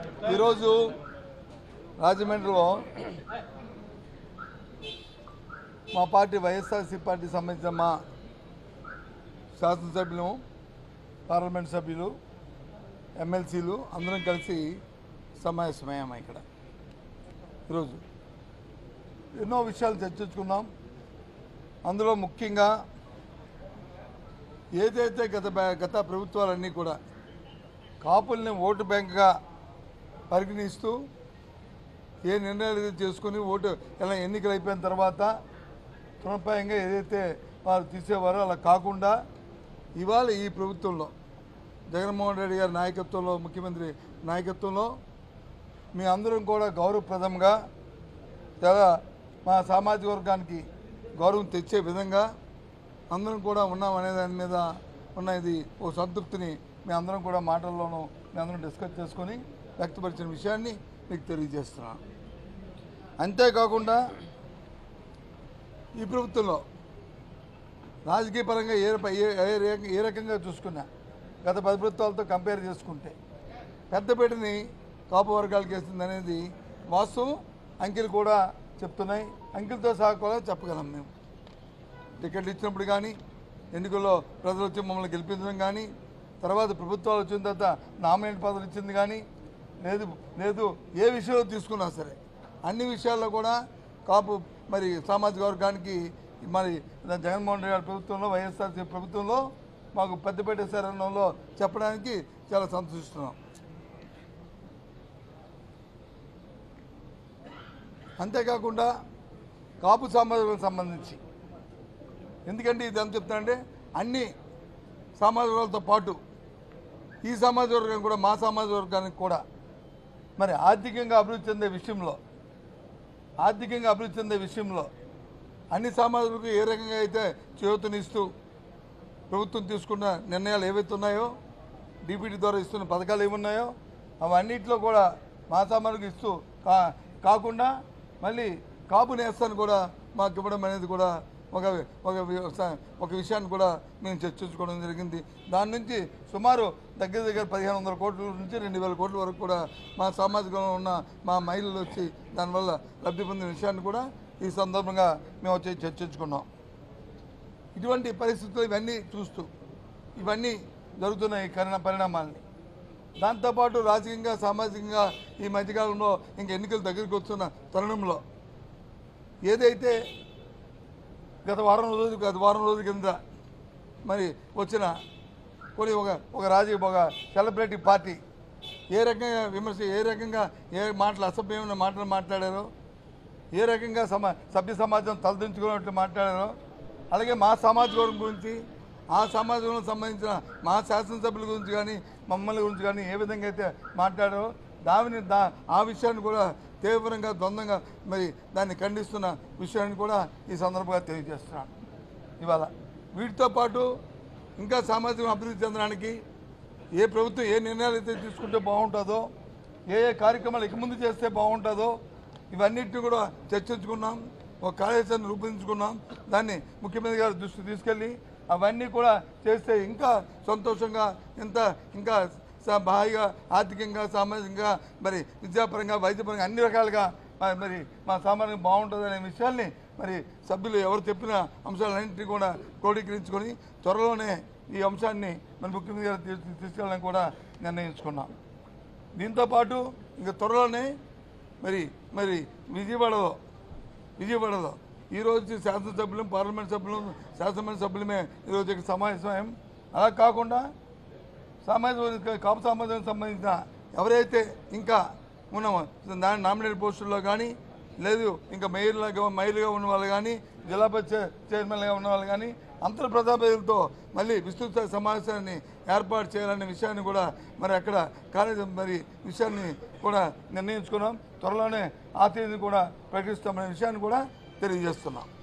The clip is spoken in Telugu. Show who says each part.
Speaker 1: ఈరోజు రాజమండ్రిలో మా పార్టీ వైఎస్ఆర్సీ పార్టీ సంబంధించిన మా శాసనసభ్యులు, పార్లమెంట్ సభ్యులు, ఎమ్మెల్సీలు అందరం కలిసి సమావేశమయ్యాము. ఇక్కడ ఈరోజు ఎన్నో విషయాలు చర్చించుకున్నాం. అందులో ముఖ్యంగా ఏదైతే గత ప్రభుత్వాలన్నీ కూడా కాపుల్ని ఓటు బ్యాంక్గా పరిగణిస్తూ ఏ నిర్ణయాలు చేసుకుని ఓటు ఇలా ఎన్నికలు అయిపోయిన తర్వాత తృణప్రాయంగా ఏదైతే వారు తీసేవారో అలా కాకుండా ఇవాళ ఈ ప్రభుత్వంలో జగన్మోహన్ రెడ్డి గారి నాయకత్వంలో, ముఖ్యమంత్రి నాయకత్వంలో మీ అందరం కూడా గౌరవప్రదంగా చాలా మా సామాజిక వర్గానికి గౌరవం తెచ్చే విధంగా అందరం కూడా ఉన్నామనే దాని మీద ఉన్న ఇది ఓ సంతృప్తిని మీ అందరం కూడా మాటల్లోనూ మీ అందరం డిస్కస్ చేసుకొని వ్యక్తపరిచిన విషయాన్ని మీకు తెలియజేస్తున్నాను. అంతేకాకుండా ఈ ప్రభుత్వంలో రాజకీయ పరంగా ఏ రకంగా చూసుకున్నా గత 10 ప్రభుత్వాలతో కంపేర్ చేసుకుంటే పెద్దపేటని కాపు వర్గాలకు వేస్తుంది అనేది వాస్తవం. అంకెలు కూడా చెప్తున్నాయి. అంకెలతో సహా కూడా చెప్పగలం. మేము టికెట్లు ఇచ్చినప్పుడు కానీ, ఎన్నికల్లో ప్రజలు వచ్చి మమ్మల్ని గెలిపించడం కానీ, తర్వాత ప్రభుత్వాలు వచ్చిన తర్వాత నామినేట్ పదవులు ఇచ్చింది కానీ లేదు ఏ విషయంలో తీసుకున్నా సరే అన్ని విషయాల్లో కూడా కాపు మరి సామాజిక వర్గానికి మరి జగన్మోహన్ రెడ్డి గారి ప్రభుత్వంలో, వైఎస్ఆర్సీ ప్రభుత్వంలో మాకు పెద్దపేట శరణంలో చెప్పడానికి చాలా సంతోషిస్తున్నాం. అంతేకాకుండా కాపు సామాజికలకు సంబంధించి ఎందుకంటే ఇది ఎంత చెప్తానంటే అన్ని సామాజిక వర్గాలతో పాటు ఈ సామాజిక వర్గం కూడా మా సామాజిక వర్గానికి కూడా మరి ఆర్థికంగా అభివృద్ధి చెందే విషయంలో అన్ని సామాజిక ఏ రకంగా అయితే చేయూతనిస్తూ ప్రభుత్వం తీసుకున్న నిర్ణయాలు ఏవైతే ఉన్నాయో, డిపిటీ ద్వారా ఇస్తున్న పథకాలు ఏమున్నాయో అవన్నిటిలో కూడా మా సామాజిక ఇస్తూ కాకుండా మళ్ళీ కాపు నేస్తాన్ని కూడా మాకు ఇవ్వడం అనేది కూడా ఒక విషయాన్ని కూడా మేము చర్చించుకోవడం జరిగింది. దాని నుంచి సుమారు దగ్గర 1500 కోట్ల నుంచి 2000 కోట్ల వరకు కూడా మా సామాజికంలో ఉన్న మా మహిళలు వచ్చి దానివల్ల లబ్ధి పొందిన విషయాన్ని కూడా ఈ సందర్భంగా మేము వచ్చి చర్చించుకున్నాం. ఇటువంటి పరిస్థితులు ఇవన్నీ చూస్తూ ఇవన్నీ జరుగుతున్నాయి పరిణామాలని. దాంతోపాటు రాజకీయంగా, సామాజికంగా ఈ మధ్యకాలంలో ఇంక ఎన్నికలు దగ్గరికి వస్తున్న తరుణంలో ఏదైతే గత వారం రోజుల కింద మరి వచ్చిన కొన్ని ఒక సెలబ్రిటీ పార్టీ ఏ రకంగా ఏ మాటలు అసభ్యమైన మాటలు మాట్లాడారో, ఏ రకంగా సభ్య సమాజం తలదించుకున్నట్లు మాట్లాడారో, అలాగే మా సామాజిక వర్గం గురించి, ఆ సమాజంలో సంబంధించిన మా శాసనసభ్యుల గురించి కానీ, మమ్మల్ని గురించి కానీ ఏ విధంగా అయితే మాట్లాడారో ఆ విషయాన్ని కూడా తీవ్రంగా ద్వంద్వంగా మరి దాన్ని ఖండిస్తున్న విషయాన్ని కూడా ఈ సందర్భంగా తెలియజేస్తున్నాను. ఇవాళ వీటితో పాటు ఇంకా సామాజిక అభివృద్ధి చెందడానికి ఏ ప్రభుత్వం ఏ నిర్ణయాలు అయితే తీసుకుంటే బాగుంటుందో, ఏ కార్యక్రమాలు ఇక ముందు చేస్తే బాగుంటుందో ఇవన్నిటిని కూడా చర్చించుకున్నాం. ఒక కార్యాచరణ రూపొందించుకున్నాం. దాన్ని ముఖ్యమంత్రి గారి దృష్టికి తీసుకెళ్ళి అవన్నీ కూడా చేస్తే ఇంకా సంతోషంగా ఇంకా హాయిగా ఆర్థికంగా, సామాజికంగా, మరి విద్యాపరంగా, వైద్యపరంగా అన్ని రకాలుగా మరి మా సామాజికం బాగుంటుంది అనే విషయాల్ని మరి సభ్యులు ఎవరు చెప్పిన అంశాలన్నింటినీ కూడా క్రోడీకరించుకొని త్వరలోనే ఈ అంశాన్ని మరి ముఖ్యమంత్రి గారు తీసుకెళ్ళడానికి కూడా నిర్ణయించుకున్నాం. దీంతోపాటు ఇంకా త్వరలోనే మరి విజయవాడలో ఈరోజు శాసనసభ్యులు, పార్లమెంట్ సభ్యులు, శాసనమండలి సభ్యులమే ఈరోజు ఇక్కడ సమావేశం. అలా కాకుండా కాపు సమాజానికి సంబంధించిన ఎవరైతే ఇంకా ఉన్న నామినేటెడ్ పోస్టుల్లో కానీ, లేదు ఇంకా మేయర్గా ఉన్న వాళ్ళు కానీ, జిల్లా పరిషత్ చైర్మన్గా ఉన్న వాళ్ళు కానీ అంతర్ ప్రజాప్రతినిధులతో మళ్ళీ విస్తృత సమావేశాన్ని ఏర్పాటు చేయాలనే విషయాన్ని కూడా మరి అక్కడ విషయాన్ని కూడా నిర్ణయించుకున్నాం. త్వరలోనే ఆ తేదీని కూడా ప్రకటిస్తామనే విషయాన్ని కూడా తెలియజేస్తున్నాం.